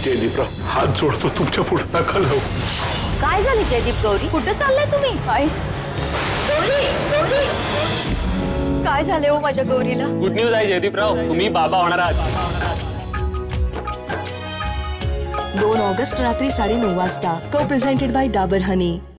जयदीपराव, हात जोडतो तुमच्या पुढे, नका लावू. काय झालं जयदीप गौरी? कुठे चाललाय तुम्ही? काय गौरी? गौरी काय झाले हो माझ्या गौरीला? गुड न्यूज आहे जयदीपराव, तुम्ही बाबा होणार आहात. 2 ऑगस्ट रात्री 9:30 वाजता. को प्रेझेंटेड बाय डाबर हनी.